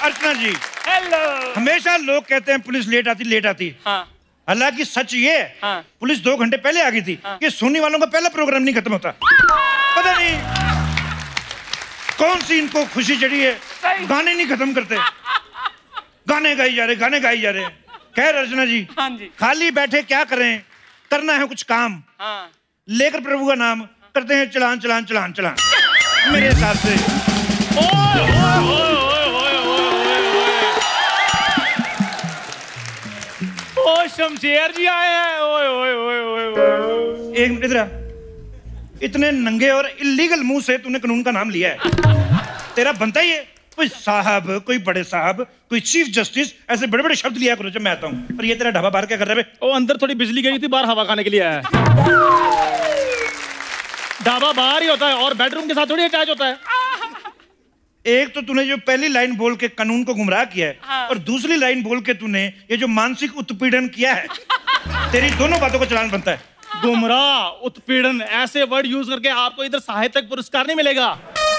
अर्चना जी। Hello. हमेशा लोग कहते हैं पुलिस लेट आती। हाँ। हालांकि सच ये है, हाँ। पुलिस 2 घंटे पहले आ गई थी। हाँ। ये सोनी वालों का पहला प्रोग्राम नहीं खत्म होता। पता नहीं कौन सी इनको खुशी चढ़ी है, गाने नहीं खत्म करते, गाने गाई जा रहे। खैर अर्चना जी, हाँ जी, खाली बैठे क्या करें, करना है कुछ काम। हाँ। लेकर प्रभु का नाम करते हैं चलान मेरे हिसाब से। ओ शमशेर जी आए हैं। एक मिनट इधर। इतने नंगे और इलीगल मुंह से तूने कानून का नाम लिया है, तेरा बनता ही है कोई साहब, कोई बड़े साहब, कोई चीफ जस्टिस, ऐसे बड़े बड़े शब्द लिया करो जब मैं आता हूँ। और ये तेरा ढाबा बाहर क्या कर रहा है? ओ अंदर थोड़ी बिजली गई थी, बाहर हवा खाने के लिए आया। ढाबा बाहर ही होता है और बेडरूम के साथ थोड़ी अटैच होता है। एक तो तूने जो पहली लाइन बोल के कानून को गुमराह किया है, हाँ। और दूसरी लाइन बोल के तूने ये जो मानसिक उत्पीड़न किया है, तेरी दोनों बातों को चालान बनता है। गुमराह, उत्पीड़न, ऐसे वर्ड यूज करके आपको इधर साहित्यिक पुरस्कार नहीं मिलेगा।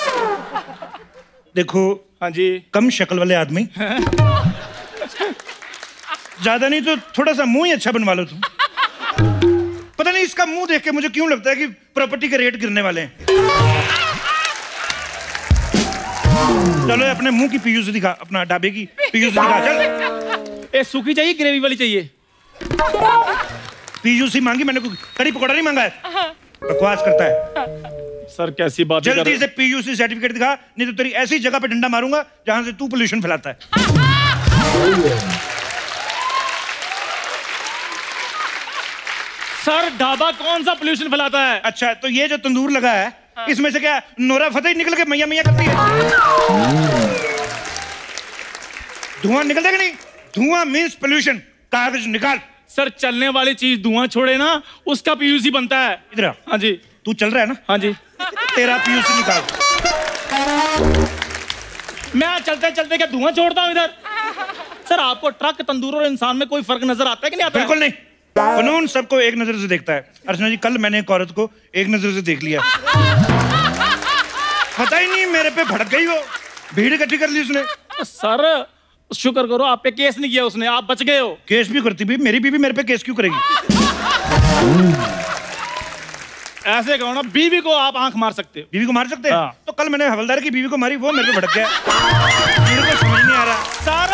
देखो, हाँ जी, कम शक्ल वाले आदमी, ज्यादा नहीं तो थोड़ा सा मुंह ही अच्छा बनवा लो तुम। पता नहीं इसका मुंह देख के मुझे क्यों लगता है कि प्रॉपर्टी के रेट गिरने वाले हैं। चलो अपने मुंह की पीयूसी दिखा, अपना ढाबे की पीयूसी दिखा। चल। ए सूखी चाहिए, ग्रेवी वाली चाहिए? पीयूसी मांगी मैंने, कड़ी पकौड़ा नहीं मांगा है। बकवास करता है। सर कैसी बात है? जल्दी से पीयूसी सर्टिफिकेट दिखा, नहीं तो तेरी ऐसी जगह पे डंडा मारूंगा जहां से तू पोल्यूशन फैलाता है। सर ढाबा कौन सा पोल्यूशन फैलाता है? अच्छा, तो ये जो तंदूर लगा है, हाँ। इसमें से क्या नोरा फतेह निकल के मैया मैया करती है? धुआं निकलता है कि नहीं? धुआं मींस पोल्यूशन। कागज निकाल। सर चलने वाली चीज धुआं छोड़े ना, उसका पीयूसी बनता है। इधर। हाँ जी। तू चल रहा है ना? हाँ जी। तेरा पीयूसी निकाल। मैं चलते चलते क्या धुआं छोड़ता हूँ इधर? सर आपको ट्रक, तंदूर और इंसान में कोई फर्क नजर आता है कि नहीं आता? बिल्कुल नहीं। कानून सबको एक नजर से देखता है। अर्चना जी, कल मैंने एक औरत को एक नजर से देख लिया, पता ही नहीं मेरे पे भड़क गई, वो भीड़ इकट्ठी कर ली उसने। सर शुक्र करो आप पे केस नहीं किया उसने, आप बच गए हो। केस भी करती भी, मेरी बीवी मेरे पे केस क्यों करेगी? ऐसे कहो ना, बीवी को आप आंख मार सकते हो। बीवी को मार सकते हैं? हाँ। तो कल मैंने हवलदार की बीवी को मारी, वो मेरे पे भड़क गया। मेरे को समझ नहीं आ रहा। सारा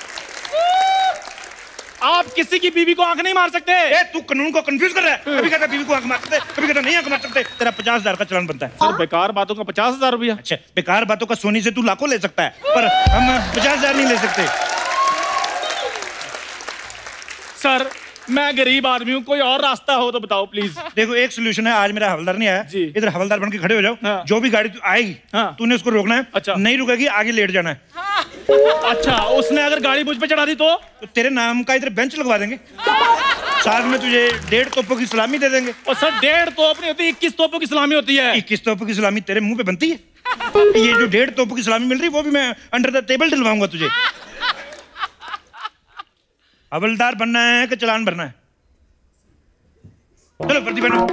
आप किसी की बीवी को आंख नहीं मार सकते। तू कानून को कंफ्यूज कर रहा है। कभी कहता बीवी को आंख मार सकते, कभी कहता नहीं आंख मार सकते। तेरा 50,000 का चालान बनता है। सर बेकार बातों का 50,000 रुपया? अच्छा, बेकार बातों का सोनी से तू लाखों ले सकता है, पर हम 50,000 नहीं ले सकते। सर मैं गरीब आदमी हूँ, कोई और रास्ता हो तो बताओ प्लीज। देखो एक सोल्यूशन है, आज मेरा हवलदार नहीं आया, इधर हवलदार बन के खड़े हो जाओ। हाँ। जो भी गाड़ी आएगी, हाँ। तूने उसको रोकना है। अच्छा। नहीं रुकेगी, आगे लेट जाना है। हाँ। अच्छा, उसने अगर गाड़ी मुझ पे चढ़ा दी तो तेरे नाम का इधर बेंच लगवा देंगे, साथ में तुझे 1.5 तोपों की सलामी दे देंगे। और सर 1.5 तोप नहीं होती, 21 तोपों की सलामी होती है। 21 तोपों की सलामी तेरे मुंह पे बनती है? ये जो 1.5 तोपों की सलामी मिल रही, वो भी मैं अंडर द टेबल दिलवाऊंगा तुझे। हवलदार बनना है कि चालान भरना है? चलो वर्दी पहनो।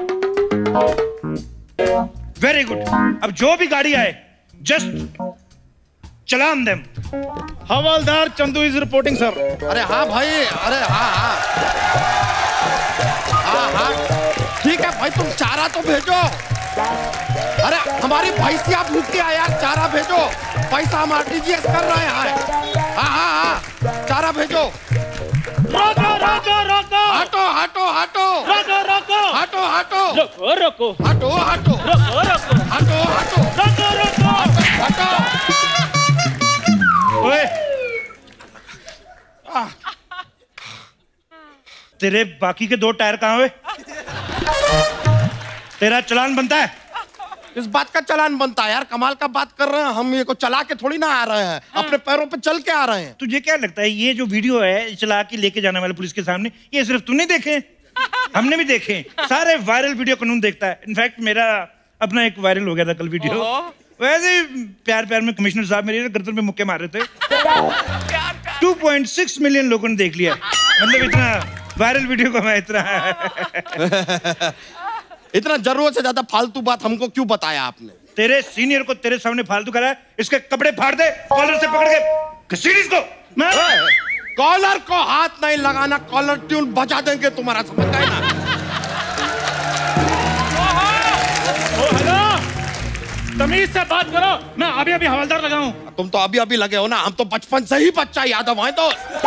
Very good. अब जो भी गाड़ी आए just challan them. Havaldar Chandu is reporting sir. अरे हाँ भाई, अरे हाँ, ठीक है भाई, तुम चारा तो भेजो। अरे हमारी भैंसिया भूख के यार, चारा भेजो। पैसा हम RTGS कर रहे हैं। हाँ, चारा भेजो। रोको रोको रोको, हटो हटो हटो, रोको रोको, हटो हटो, रोको रोको, हटो हटो, रोको रोको, हटो हटो, रोको रोको, हटो। ओए, तेरे बाकी के 2 टायर कहाँ हुए? तेरा चालान बनता है? इस बात का चालान बनता है यार, कमाल का बात कर रहे हैं हम। ये को चला के थोड़ी ना आ रहे हैं, अपने पैरों पे चल के आ रहे हैं। तुझे क्या लगता है ये जो वीडियो है चला के लेके जाने वाले पुलिस के सामने, ये सिर्फ तूने देखे? हमने भी देखे। सारे वायरल वीडियो कानून देखता है। इनफैक्ट मेरा अपना एक वायरल हो गया था कल वीडियो। वैसे प्यार प्यार में कमिश्नर साहब मेरे गर्दन पे मुक्के मार रहे थे। 2.6 मिलियन लोगों ने देख लिया। मतलब इतना वायरल वीडियो को मैं इतना जरूरत से ज्यादा फालतू बात हमको क्यों बताया आपने? तेरे सीनियर को तेरे सामने फालतू करा है, इसके कपड़े फाड़ दे, कॉलर से पकड़ के घसीट इसको। मैं कॉलर को हाथ नहीं लगाना, कॉलर ट्यून बजा देंगे तुम्हारा, समझ गए ना? तमीज से बात करो, मैं अभी अभी हवलदार लगा हूं। तुम तो अभी अभी लगे हो ना, हम तो बचपन से ही बच्चा यादव हैं तो।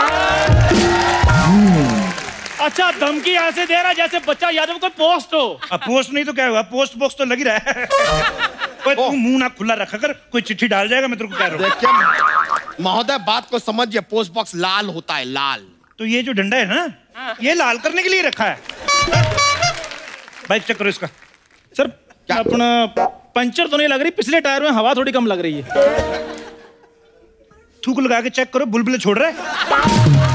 अच्छा, धमकी ऐसे दे रहा जैसे बच्चा यादव कोई पोस्ट हो। अब पोस्ट नहीं तो क्या हुआ, पोस्ट बॉक्स तो लग ही रहा है। तू मुंह ना खुला रखा कर, कोई चिट्ठी डाल जाएगा, मैं तेरे को कह रहा हूँ। देखिए महोदय, बात को समझिए, पोस्ट बॉक्स लाल होता है, लाल। तो ये जो डंडा है ना, ये लाल करने के लिए रखा है। बाइक चेक करो इसका। सर क्या अपना पंचर तो नहीं लग रही, पिछले टायर में हवा थोड़ी कम लग रही है। थूक लगा के चेक करो, बुलबुले छोड़ रहा है।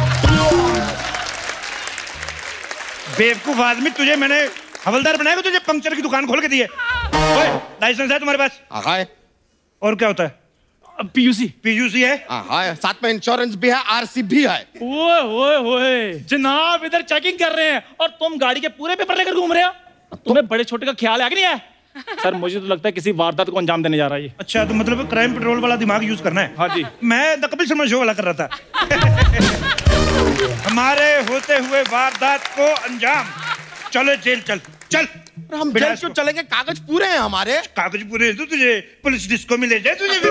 बेवकूफ आदमी, तुझे मैंने हवलदार बनाया, तुझे पंक्चर की दुकान खोल के दी है। लाइसेंस है तुम्हारे पास? है। और क्या होता है? पीयूसी। पीयूसी है? हाँ, साथ में इंश्योरेंस भी है, आरसी भी है। ओए ओए ओए, जनाब इधर चेकिंग कर रहे हैं और तुम गाड़ी के पूरे पेपर लेकर घूम रहे हो। तुम्हें बड़े छोटे का ख्याल है कि नहीं है? सर मुझे तो लगता है किसी वारदात को अंजाम देने जा रहा है ये। अच्छा, तो मतलब क्राइम पेट्रोल वाला दिमाग यूज करना है? हाँ जी। मैं द कपिल शर्मा शो वाला कर रहा था। हमारे होते हुए वारदात को अंजाम। चलो जेल चल चल। हम जेल क्यों चलेंगे? कागज पूरे हैं हमारे। कागज पूरे हैं तो तुझे पुलिस डिस्को में ले जाए तुझे।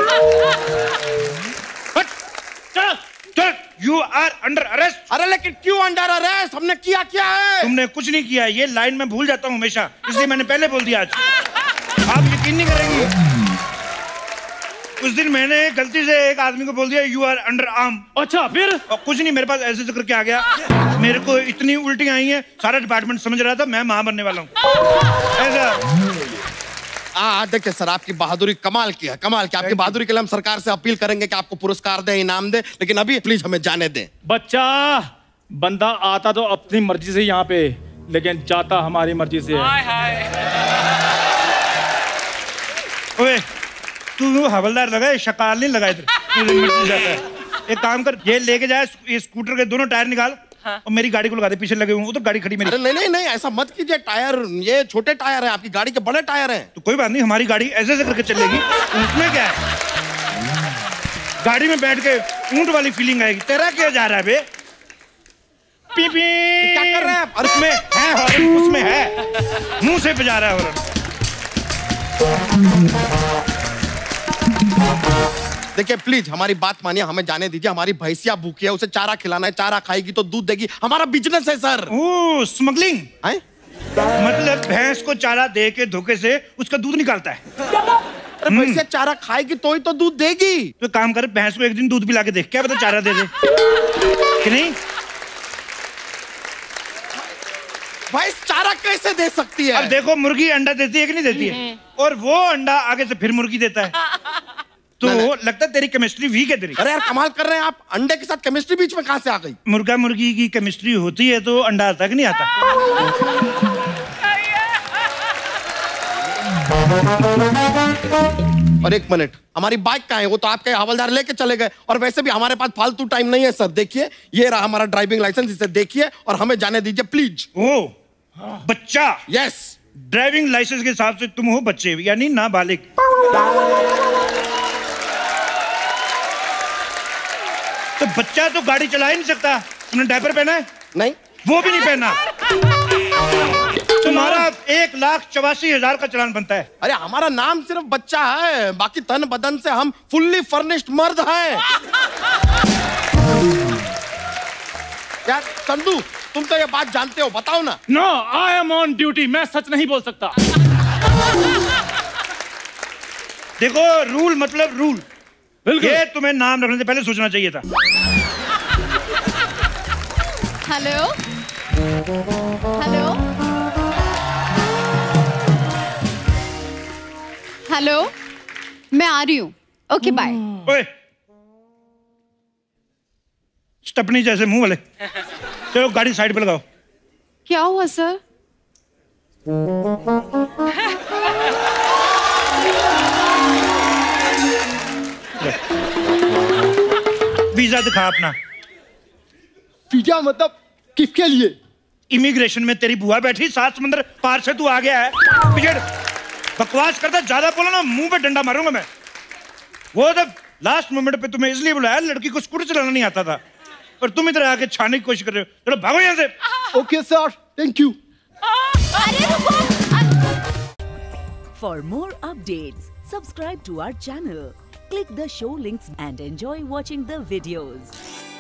चल चल, यू आर अंडर अरेस्ट। अरे लेकिन क्यों अंडर अरेस्ट? हमने किया क्या है? तुमने कुछ नहीं किया, ये लाइन में भूल जाता हूँ हमेशा, इसलिए मैंने पहले बोल दिया। आज आप यकीन नहीं करेंगे, उस दिन मैंने गलती से एक आदमी को बोल दिया यू आर अंडर आर्म। अच्छा फिर? और कुछ नहीं, मेरे पास ऐसे जिक्र के आ गया, मेरे को इतनी उल्टी आई है, सारा डिपार्टमेंट समझ रहा था मैं मां बनने वाला हूँ। ऐसा देखिए सर, आपकी बहादुरी कमाल की है, कमाल की। आपकी बहादुरी के लिए हम सरकार से अपील करेंगे कि आपको पुरस्कार दे, इनाम दे, लेकिन अभी प्लीज हमें जाने दें। बच्चा, बंदा आता तो अपनी मर्जी से यहाँ पे, लेकिन जाता हमारी मर्जी से है। ओए, तू हवलदार लगा, शकाल नहीं लगा इधर। एक काम कर, ये लेके जाए, ये स्कूटर के दोनों टायर निकाल। हाँ। और मेरी गाड़ी को लगा दे, पीछे लगे हुए, वो तो गाड़ी खड़ी मेरी। अरे नहीं नहीं, ऐसा मत कीजिए, टायर ये छोटे टायर हैं, आपकी गाड़ी के बड़े टायर हैं। तो कोई बात नहीं, हमारी गाड़ी ऐसे ऐसे करके चलेगी, उसमें क्या है, गाड़ी में बैठ के ऊंट वाली फीलिंग आएगी। तेरा क्या जा रहा है बे? पी पी क्या कर रहे हैं आप? उसमें है हॉर्न, उसमें है, मुंह से बजा रहा है हॉर्न। देखिए प्लीज हमारी बात मानिए, हमें जाने दीजिए। हमारी भैंसिया भूखी है, उसे चारा खिलाना है, चारा खाएगी तो दूध देगी, हमारा बिजनेस है सर। ओह, स्मगलिंग है? मतलब भैंस को चारा दे के धोखे से उसका दूध निकालता है। अरे भैंसिया चारा खाएगी तो ही तो दूध देगी। तो काम कर, भैंस को एक दिन दूध पिला के देख, क्या पता चारा दे दे कि नहीं। भैंस चारा कैसे दे सकती है? अब देखो, मुर्गी अंडा देती है कि नहीं देती है, और वो अंडा आगे से फिर मुर्गी देता है, तो लगता है तेरी केमिस्ट्री वीक है तेरी। अरे यार कमाल कर रहे हैं आप, अंडे के साथ केमिस्ट्री बीच में कहां से आ गई? मुर्गा मुर्गी की केमिस्ट्री होती है तो अंडा आता कि नहीं आता। और एक मिनट, हमारी बाइक कहाँ है? वो तो आपके हवलदार लेके चले गए, और वैसे भी हमारे पास फालतू टाइम नहीं है सर। देखिए ये रहा हमारा ड्राइविंग लाइसेंस, इसे देखिए और हमें जाने दीजिए प्लीज। ओ बच्चा, यस, ड्राइविंग लाइसेंस के हिसाब से तुम हो बच्चे, यानी नाबालिग। तो बच्चा तो गाड़ी चला ही नहीं सकता। तुमने डायपर पहना है? नहीं, वो भी नहीं पहना। तुम्हारा 1,84,000 का चालान बनता है। अरे हमारा नाम सिर्फ बच्चा है, बाकी तन बदन से हम फुल्ली फर्निश्ड मर्द हैं। क्या चंदू, तुम तो ये बात जानते हो, बताओ ना। No, I am on duty, मैं सच नहीं बोल सकता। देखो, रूल मतलब रूल। ये तुम्हें नाम रखने से पहले सोचना चाहिए था। हेलो हेलो हेलो, मैं आ रही हूँ, ओके बाय। ओए, स्टपनी जैसे मुंह वाले, चलो गाड़ी साइड पे लगाओ। क्या हुआ सर? वीजा दिखा अपना। वीजा मतलब किसके लिए? इमिग्रेशन में तेरी बुआ बैठी, 7 समुंदर पार से तू आ गया है। बिगड़ बकवास करता, ज्यादा बोलो ना मुंह पे डंडा मारूंगा मैं। वो तो लास्ट मोमेंट पे तुम्हें इसलिए बुलाया, लड़की को स्कूटर चलाना नहीं आता था, और तुम इधर आके छाने की कोशिश कर रहे हो। चलो भागो यहाँ से। Okay sir, thank you. अरे रुको। For more updates, subscribe to our channel, click the show links and enjoy watching the videos.